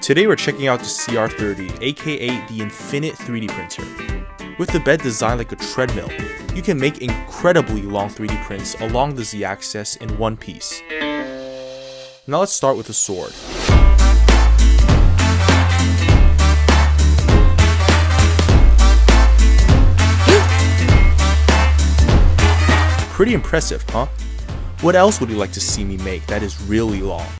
Today we're checking out the CR-30, aka the Infinite 3D printer. With the bed designed like a treadmill, you can make incredibly long 3D prints along the Z-axis in one piece. Now let's start with the sword. Pretty impressive, huh? What else would you like to see me make that is really long?